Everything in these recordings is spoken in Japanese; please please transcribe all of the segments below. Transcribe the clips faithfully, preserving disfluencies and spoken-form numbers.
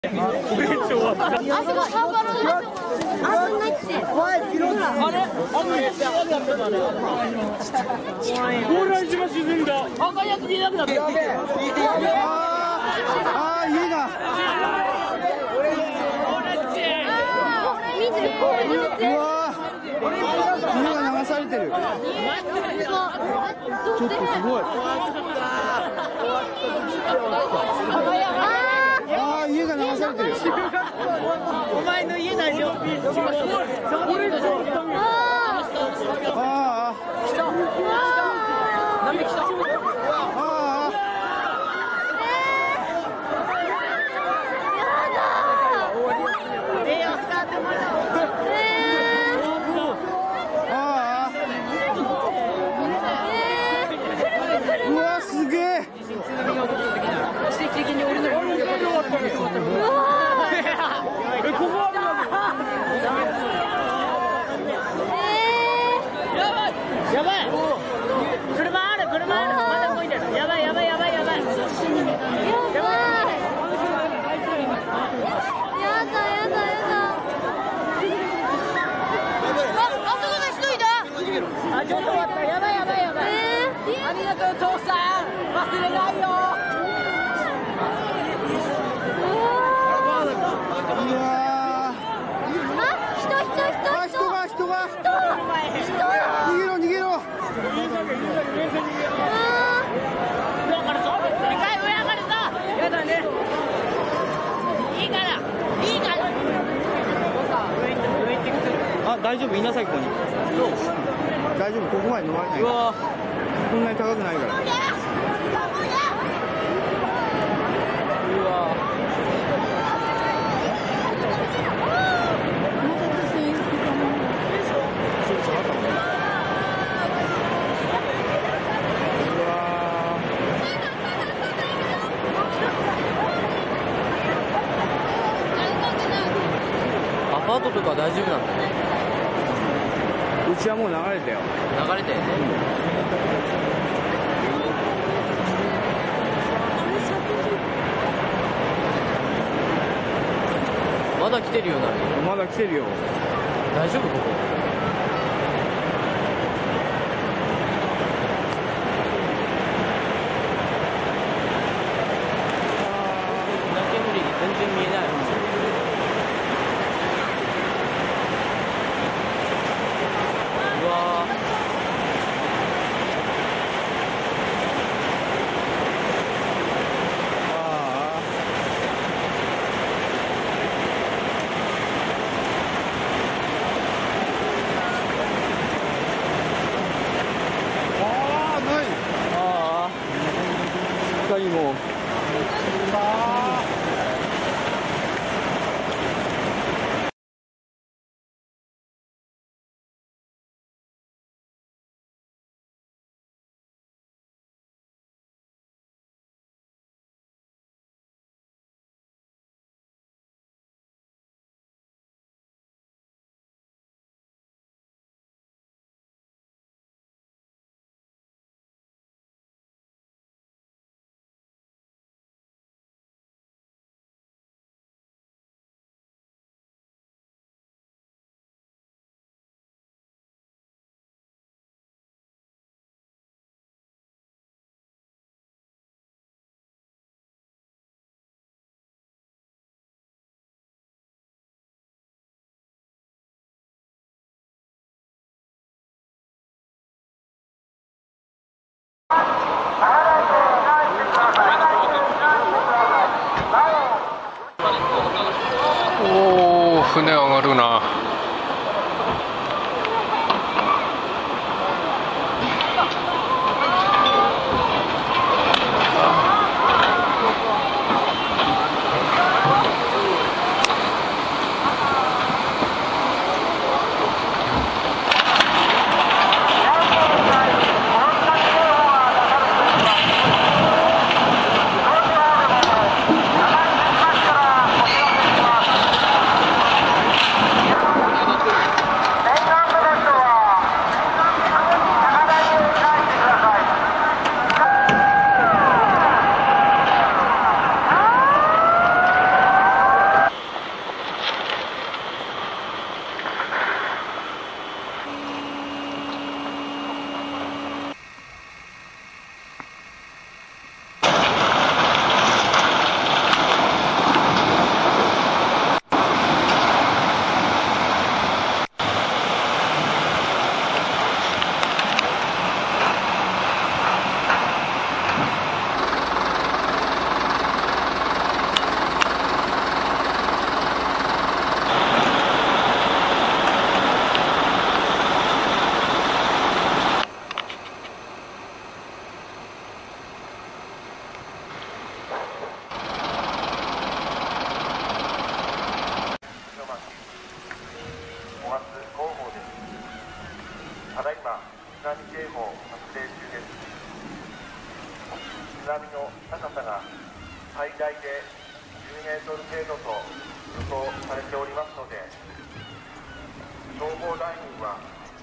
あそこサーバーの危ないって。あれ？ 高麗島沈んだ。赤いやつ見えなくなった。 ああ、家が。うわ家が流されてる。ちょっとすごい。ああ、家が流されてる。 お前の家大丈夫？ ああ。 来た。波来た。 ああ。うわすげえ。 奇跡的に俺の家が良かったんですよ。え、ここあるわけ。やばい。やばい。車ある車ある。まだ動いてる。やばいやばいやばいやばい。やばい。 やだやだやだ。あ、あそこの人いた。 あ、ちょっと待った。やばいやばいやばい。ありがとう父さん。忘れないよ。 うわあ、人人人あ、人が人が。 人。 逃げろ逃げろ。 上がるぞ。でかい上上がるぞ。やだね。いいからいいから。 あ、大丈夫、いなさいここに。大丈夫、ここまで登らない。 うわこんなに高くないから。 うわアパートとか大丈夫なんだね。 うちはもう流れたよ。 流れて、うん、まだ来てるよな。 まだ来てるよ。 大丈夫ここ？砂煙に全然見えない。うわ他にも。 おお、船上がるな。 予想されておりますので、消防団員は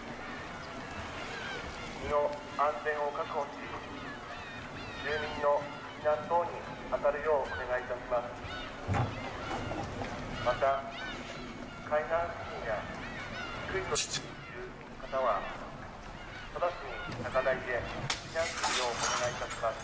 身の安全を確保し、住民の避難等に当たるようお願いいたします。また、海岸付近や低い土地にいる方は、直ちに高台へ避難するようお願いいたします。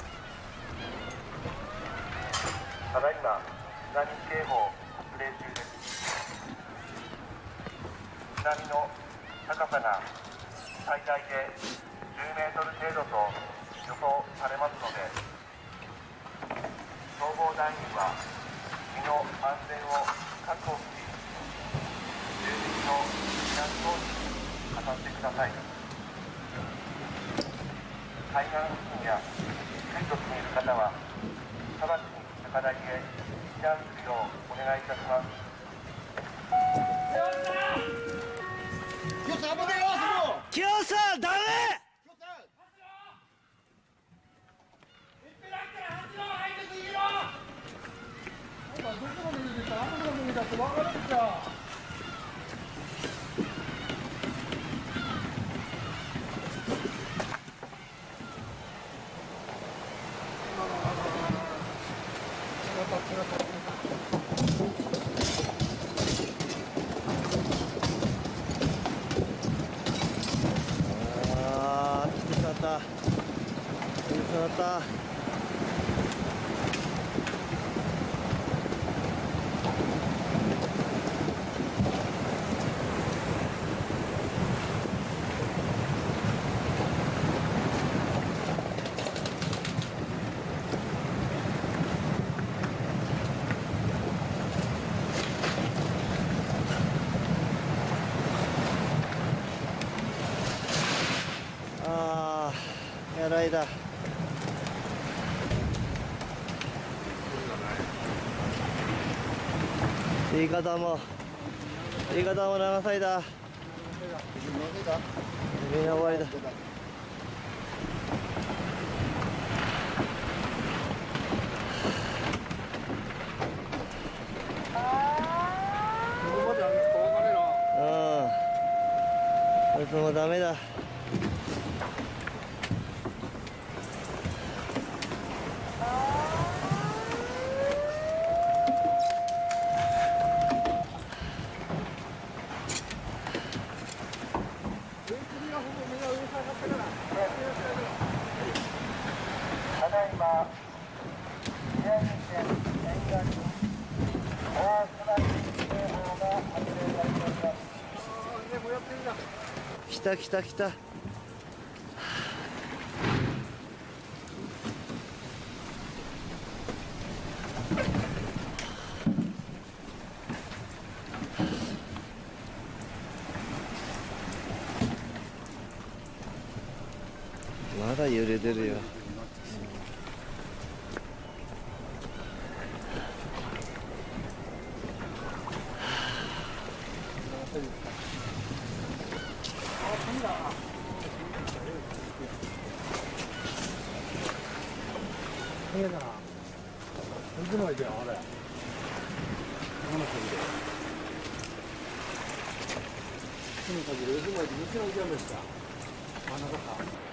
ただいま津波警報発令中です。津波の高さが最大でじゅうメートル程度と予想されますので、消防団員は身の安全を確保し、住民の避難等に当たってください。海岸付近や低い土地にいる方は直ちに高台へ避難するようお願いいたします。 清さん、ダメ。ああ、来てしまった。来てしまった。ああ、やらいだ。言い方も言い方も流さいだ。みんな終わりだ。うん、こいつもダメだ。 ただいま宮城県沿岸に大津波警報が発令されております。 来た来た来た。まだ揺れてるよ。 いいかな。渦巻いてよ、あれ。この先で。この先で渦巻いて、道の行きやめした。真ん中か。